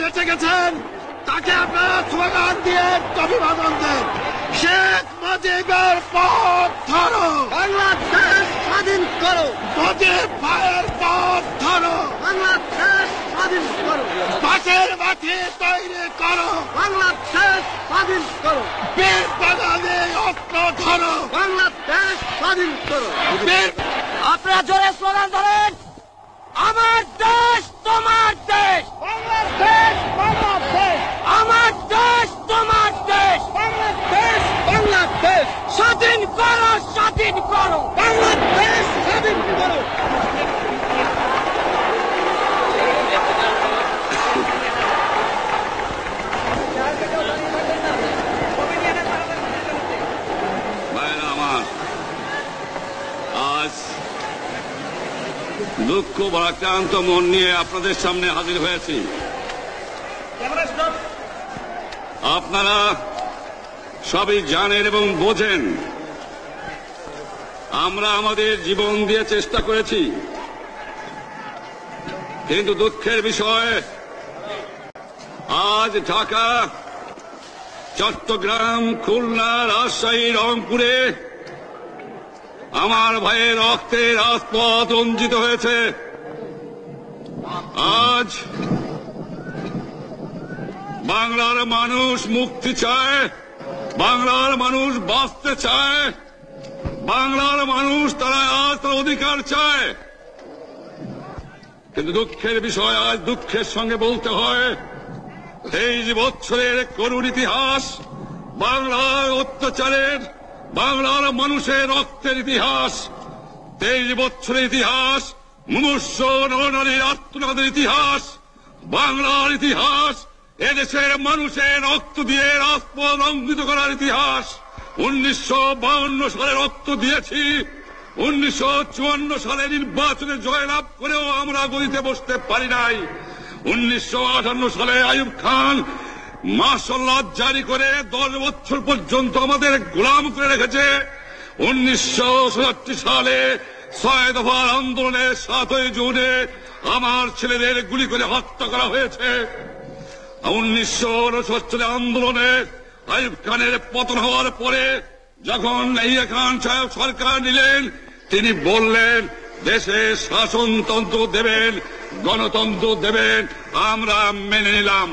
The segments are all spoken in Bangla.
বেঁচে গেছেন তাকে আপনারা স্লোগান দিয়ে অভিবাদন দেন। শেখ মুজিবের পথ ধরো, বাংলাদেশ স্বাধীন করো, মুজিব ভাইয়ের পথ ধরো, বাংলাদেশ স্বাধীন করো, পাশের মাঠে তৈরি করো, বাংলাদেশ স্বাধীন করো, বীর বাঙালি অস্ত্র ধরো, বাংলাদেশ স্বাধীন করো। বীর আপনারা জোরে স্লোগান ধরেন, আমার দেশ তোমার দেশ, বাংলাদেশ বাংলাদেশ, আমার দেশ তোমার দেশ, বাংলাদেশ বাংলাদেশ, স্বাধীন করো স্বাধীন করো, বাংলাদেশ স্বাধীন করো। আমার আজ দুঃখ ভারাক্রান্ত মন নিয়ে আপনাদের সামনে হাজির হয়েছি। আপনারা সবই জানেন এবং বোঝেন আমরা আমাদের জীবন দিয়ে চেষ্টা করেছি, কিন্তু দুঃখের বিষয় আজ ঢাকা, চট্টগ্রাম, খুলনা, রাজশাহী, রংপুরে আমার ভাইয়ের রক্তে রাজপথ রঞ্জিত হয়েছে। আজ বাংলার মানুষ মুক্তি চায়, বাংলার মানুষ বাঁচতে চায়, বাংলার মানুষ তারা আজ তার অধিকার চায়। কিন্তু দুঃখের বিষয় আজ দুঃখের সঙ্গে বলতে হয় 23 বছরের করুণ ইতিহাস, বাংলার অত্যাচারের, বাংলার মানুষের রক্তের ইতিহাস, 23 বছরের ইতিহাস, মুমূর্ষ নরনারীর আত্মনাদের ইতিহাস, বাংলার ইতিহাস, এদেশের মানুষের রক্ত দিয়ে রাজপথ রঞ্জিত করার ইতিহাস। 1952 সালে রক্ত দিয়েছি, 1954 সালে নির্বাচনে জয়লাভ করেও আমরা গদিতে বসতে পারি নাই। 1958 সালে আইয়ুব খান মার্শাল জারি করে 10 বছর পর্যন্ত আমাদের গোলাম করে রেখেছে। 1967 সালে 6 দফার আন্দোলনের 7ই জুনে আমার ছেলেদের গুলি করে হত্যা করা হয়েছে। 1969 আন্দোলনে আইয়ুব খানের পতন হওয়ার পরে যখন ইয়াহিয়া খান সাহেব সরকার নিলেন, তিনি বললেন দেশে শাসনতন্ত্র দেবেন, গণতন্ত্র দেবেন, আমরা মেনে নিলাম।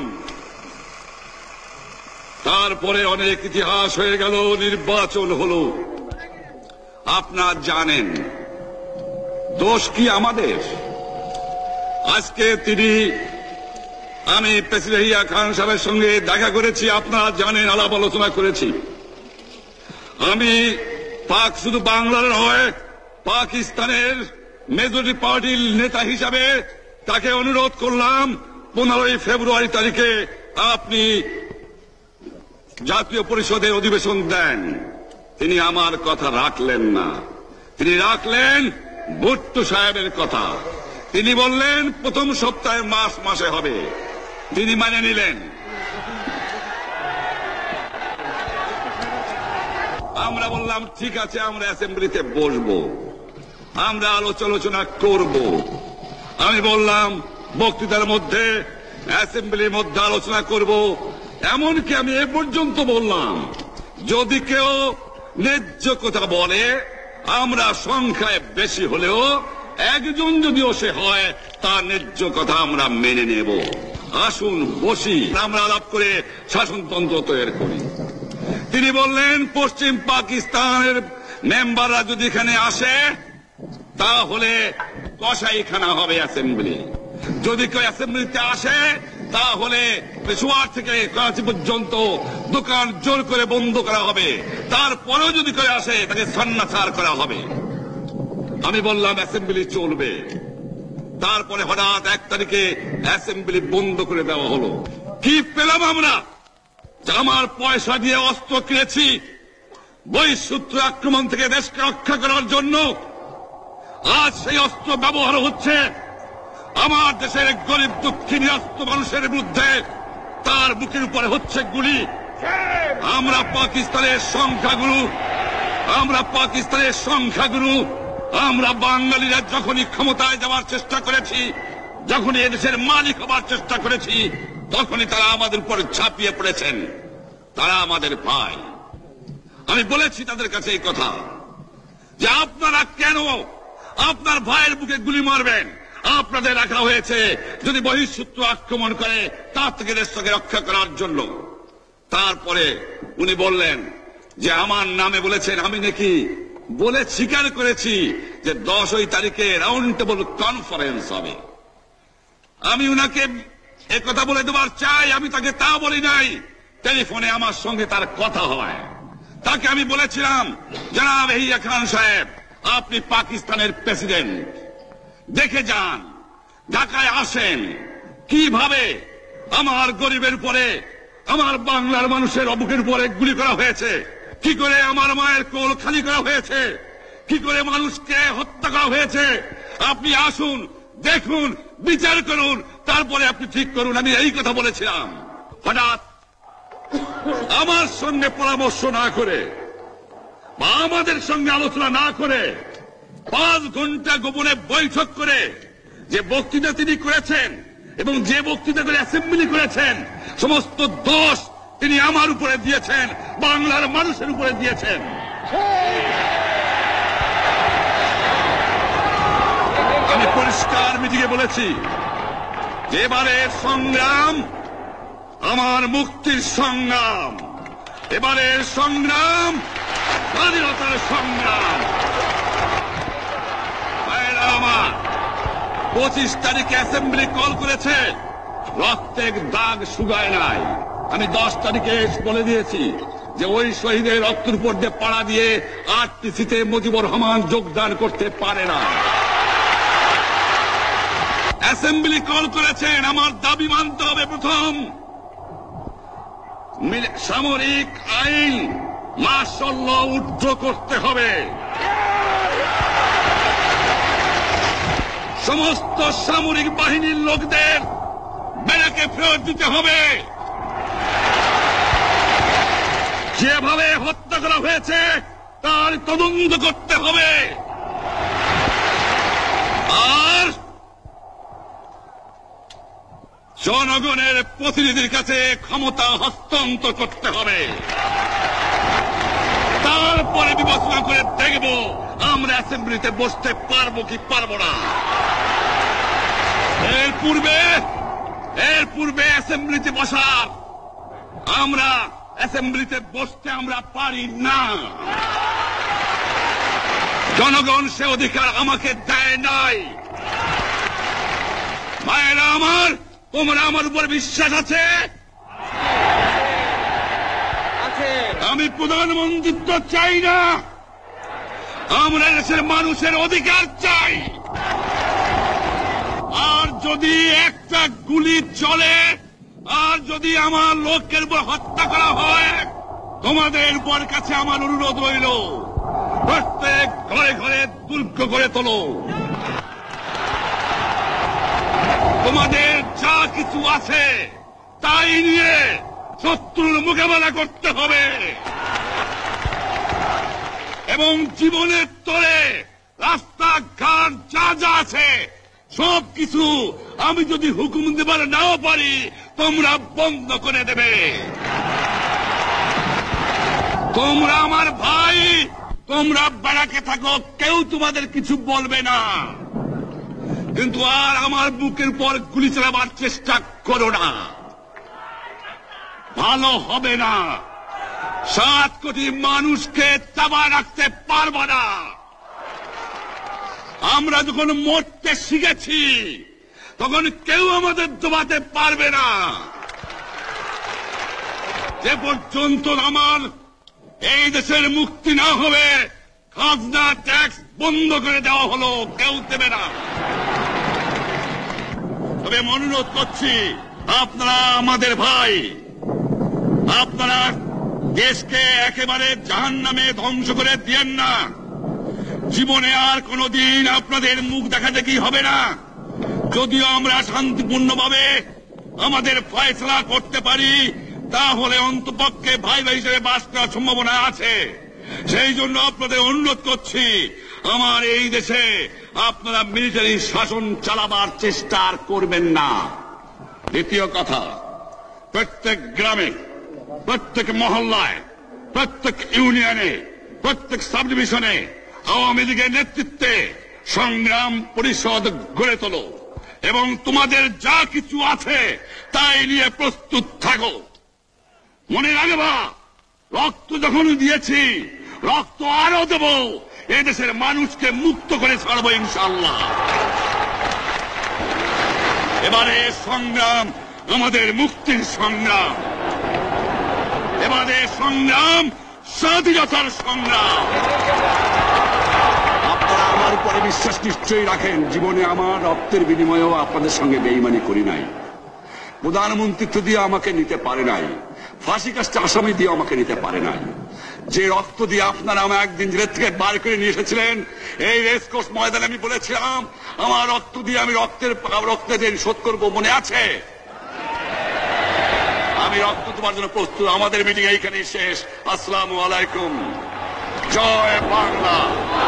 তারপরে অনেক ইতিহাস হয়ে গেল, নির্বাচন হলো। আপনারা জানেন দোষ কি আমাদের? আজকে আমি প্রেসিডেন্ট ইয়াহিয়া খান সাহেবের সঙ্গে দেখা করেছি, আপনারা জানেন, আলাপ আলোচনা করেছি। আমি শুধু বাংলার নয়, পাকিস্তানের মেজরিটি পার্টির নেতা হিসাবে তাকে অনুরোধ করলাম 15 ফেব্রুয়ারি তারিখে আপনি জাতীয় পরিষদের অধিবেশন দেন। তিনি আমার কথা রাখলেন না, তিনি রাখলেন ভুট্টো সাহেবের কথা। তিনি বললেন প্রথম সপ্তাহে মাসে হবে, তিনি মানে নিলেন। আমরা বললাম ঠিক আছে, আমরা অ্যাসেম্বলিতে বসবো, আমরা আলোচনা করব। আমি বললাম বক্তৃতার মধ্যে অ্যাসেম্বলির মধ্যে আলোচনা করব। এমনকি আমি এ পর্যন্ত বললাম যদি কেউ ন্যায্য কথা বলে, আমরা সংখ্যায় বেশি হলেও একজন যদিও সে হয়, তার ন্যায্য কথা আমরা মেনে নেব। আসুন বসি, আমরা আলাপ করে শাসনতন্ত্র তৈরি করি। তিনি বললেন পশ্চিম পাকিস্তানের মেম্বাররা যদি এখানে আসে তাহলে কসাইখানা হবে অ্যাসেম্বলি। যদি কেউ অ্যাসেম্বলিতে আসে তাহলে পেশোয়ার থেকে করাচি পর্যন্ত দোকান জোর করে বন্ধ করা হবে, তারপরেও যদি কেউ আসে তাকে সন্ন্যাসার করা হবে। আমি বললাম অ্যাসেম্বলি চলবে। তারপরে হঠাৎ 1 তারিখে অ্যাসেম্বলি বন্ধ করে দেওয়া হলো। কি পেলাম আমরা? আমার পয়সা দিয়ে অস্ত্র কিনেছি বহিঃশত্রু আক্রমণ থেকে দেশকে রক্ষা করার জন্য। আজ সেই অস্ত্র ব্যবহার হচ্ছে আমার দেশের গরিব দুঃখী নিরস্ত্র মানুষের বিরুদ্ধে, তার বুকের উপরে হচ্ছে গুলি। আমরা পাকিস্তানের সংখ্যাগুরু, আমরা বাঙালিরা যখনই ক্ষমতায় যাওয়ার চেষ্টা করেছি, যখনই এদেশের মালিক হবার চেষ্টা করেছি, তখনই তারা আমাদের উপর ঝাঁপিয়ে পড়েছেন। তারা আমাদের ভাই। আমি বলেছি তাদের কাছে এই কথা যে আপনারা কেন আপনার ভাইয়ের বুকে গুলি মারবেন? আপনাদের রাখা হয়েছে যদি বহিঃশত্রু আক্রমণ করে তার থেকে দেশটাকে রক্ষা করার জন্য। তারপরে উনি বললেন যে আমার নামে বলেছেন, আমি নাকি বলে স্বীকার করেছি যে 10 তারিখে রাউন্ড টেবল কনফারেন্স হবে। আমি উনাকে একথা বলে দেবার চাই, আমি তাকে তা বলি নাই। টেলিফোনে আমার সঙ্গে তার কথা হয়। তাকে আমি বলেছিলাম, জনাব ইয়াহিয়া খান সাহেব, আপনি পাকিস্তানের প্রেসিডেন্ট, দেখে যান, ঢাকায় আসেন কিভাবে আমার গরিবের উপরে, আমার বাংলার মানুষের বুকের উপরে গুলি করা হয়েছে, কি করে আমার মায়ের কোল খালি করা হয়েছে, কি করে মানুষকে হত্যা করা হয়েছে। আপনি আসুন, দেখুন, বিচার করুন, তারপরে আপনি ঠিক করুন। আমি এই কথা বলেছিলাম। হঠাৎ আমার সঙ্গে পরামর্শ না করে বা আমাদের সঙ্গে আলোচনা না করে 5 ঘন্টা গোপনে বৈঠক করে যে বক্তৃতা তিনি করেছেন এবং যে বক্তৃতা করে অ্যাসেম্বলি করেছেন, সমস্ত দোষ তিনি আমার উপরে দিয়েছেন, বাংলার মানুষের উপরে দিয়েছেন। আমি পরিষ্কার মিটিংয়ে বলেছি যে এবারের সংগ্রাম আমার মুক্তির সংগ্রাম, এবারের সংগ্রাম স্বাধীনতার সংগ্রাম। আমার 25 তারিখে অ্যাসেম্বলি কল করেছে, রক্তের দাগ শুকায় নাই। আমি 10 তারিখে বলে দিয়েছি যে ওই শহীদের রক্তের উপর দিয়ে পাড়া দিয়ে আরটিসিতে মুজিবুর রহমান যোগদান করতে পারে না। অ্যাসেম্বলি কল করেছেন, আমার দাবি মানতে হবে। প্রথম, সামরিক আইন মার্শাল ল উইথড্র করতে হবে। সমস্ত সামরিক বাহিনীর লোকদের ব্যারাকে ফেরত দিতে হবে। যেভাবে হত্যা করা হয়েছে তার তদন্ত করতে হবে। আর জনগণের প্রতিনিধির কাছে ক্ষমতা হস্তান্তর করতে হবে। তারপরে বিবেচনা করে দেখব আমরা অ্যাসেম্বলিতে বসতে পারবো কি পারবো না। এর পূর্বে অ্যাসেম্বলিতে বসার, আমরা অ্যাসেম্বলিতে বসতে আমরা পারি না। জনগণ সে অধিকার আমাকে দেয় নাই। ভাইয়েরা আমার, তোমরা আমার উপর বিশ্বাস আছে? আমি প্রধানমন্ত্রিত্ব চাই না, আমরা দেশের মানুষের অধিকার চাই। আর যদি একটা গুলি চলে, আর যদি আমার লোকের উপর হত্যা করা হয়, তোমাদের উপর কাছে আমার অনুরোধ রইল, প্রত্যেক ঘরে ঘরে দুর্গ করে তোলো। তোমাদের যা কিছু আছে তাই নিয়ে শত্রুর মোকাবেলা করতে হবে এবং জীবনের তরে রাস্তাঘাট যা যা আছে সবকিছু আমি যদি হুকুম দেবার নাও পারি, তোমরা বন্ধ করে দেবে। তোমরা আমার ভাই, তোমরা বেড়াকে থাকো, কেউ তোমাদের কিছু বলবে না। কিন্তু আর আমার বুকের পর গুলি চালাবার চেষ্টা করো না, ভালো হবে না। 7 কোটি মানুষকে চাপায় রাখতে পারবো না। আমরা যখন মরতে শিখেছি তখন কেউ আমাদের দবাতে পারবে না। যে পর্যন্ত আমার এই দেশের মুক্তি না হবে, খাজনা ট্যাক্স বন্ধ করে দেওয়া হলো, কেউ দেবে না। তবে আমি অনুরোধ করছি, আপনারা আমাদের ভাই, আপনারা দেশকে একেবারে জাহান্নামে ধ্বংস করে দিয়েন না। জীবনে আর কোনদিন আপনাদের মুখ দেখা দেখি হবে না। যদিও আমরা শান্তিপূর্ণভাবে আমাদের ফয়সলা করতে পারি, তাহলে অন্তপক্ষে ভাই ভাই হিসেবে বাস করার সম্ভাবনা আছে। সেই জন্য আপনাদের অনুরোধ করছি, আমার এই দেশে আপনারা মিলিটারি শাসন চালাবার চেষ্টা করবেন না। দ্বিতীয় কথা, প্রত্যেক গ্রামে, প্রত্যেক মহল্লায়, প্রত্যেক ইউনিয়নে, প্রত্যেক সাব ডিভিশনে আওয়ামী লীগের নেতৃত্বে সংগ্রাম পরিষদ গড়ে তোলো এবং তোমাদের যা কিছু আছে তাই নিয়ে প্রস্তুত থাকো। মনে রাখবা, রক্ত যখন দিয়েছি, রক্ত আরো দেব, এদেশের মানুষকে মুক্ত করে ছাড়বো ইনশাআল্লাহ। এবারে সংগ্রাম আমাদের মুক্তির সংগ্রাম, এবারে সংগ্রাম স্বাধীনতার সংগ্রাম। আপনারা আমার উপরে বিশ্বাস নিশ্চয়ই রাখেন। জীবনে আমার রক্তের বিনিময়েও আপনাদের সঙ্গে বেইমানি করি নাই। প্রধানমন্ত্রিত্ব দিয়ে আমাকে নিতে পারে নাই, ফাঁসি কাস্টে আসামি দিয়ে আমাকে নিতে পারে নাই। যে রক্ত দিয়ে আপনারা আমাকে একদিন জেলের থেকে বার করে নিয়ে এসেছিলেন, এই রেসকোর্স ময়দানে আমি বলেছিলাম আমার রক্ত দিয়ে আমি রক্তের ঋণ শোধ করবো, মনে আছে? আমি রক্ত তোমার জন্য প্রস্তুত। আমাদের মিটিং এইখানেই শেষ। আসসালামু আলাইকুম। জয় বাংলা।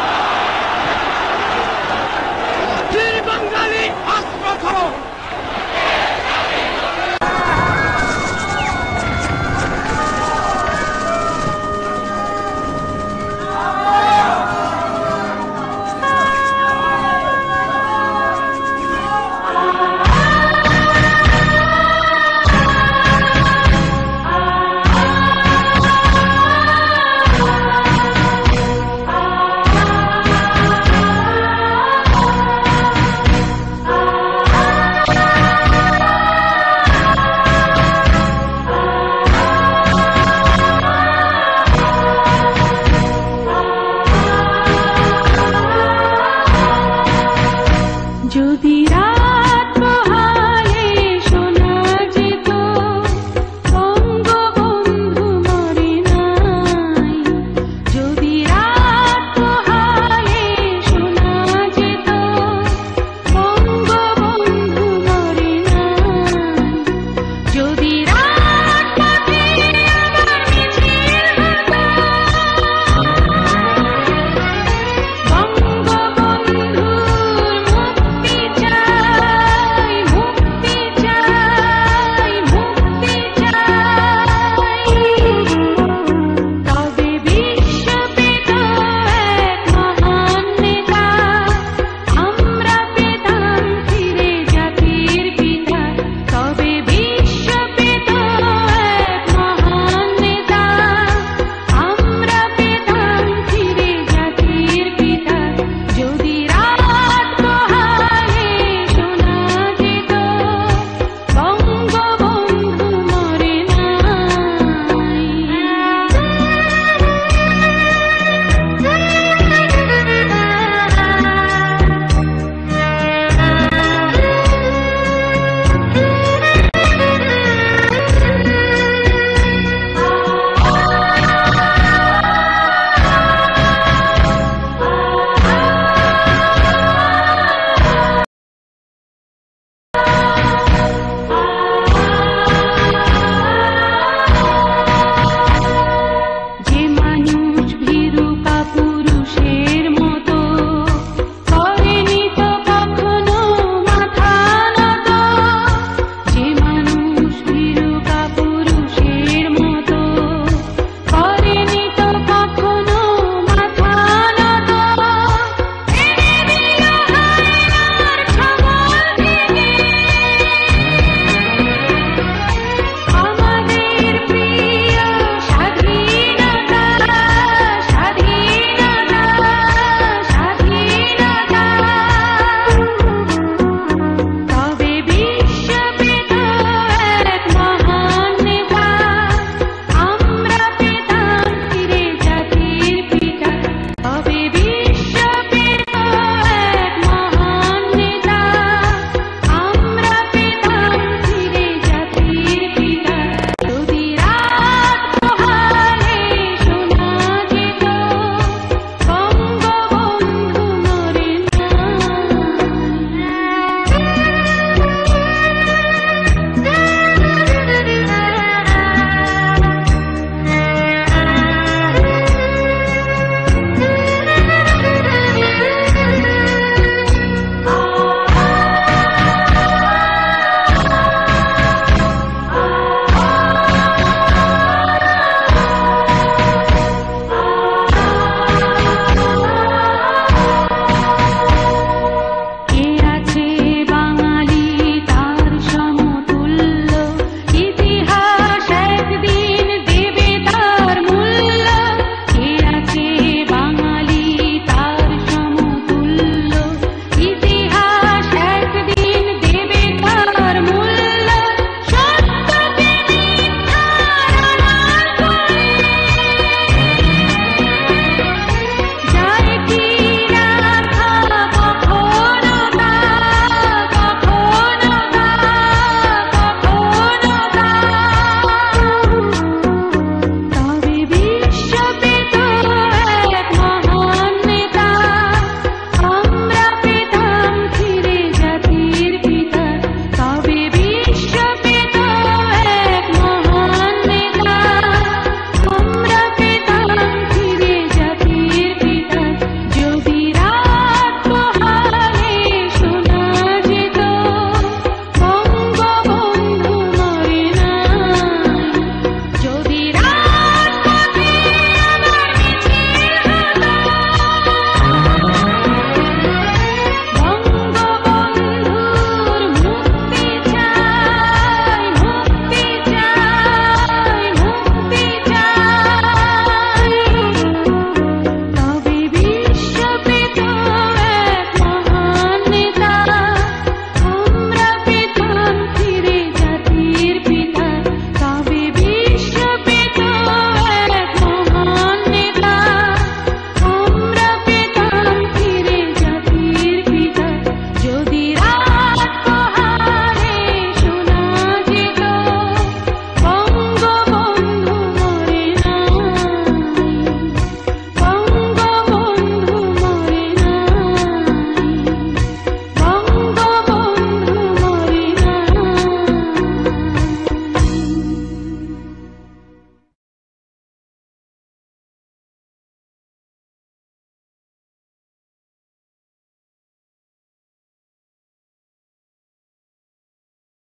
বাঙালি অস্ত্র ধরো। যদি রাত পোহায়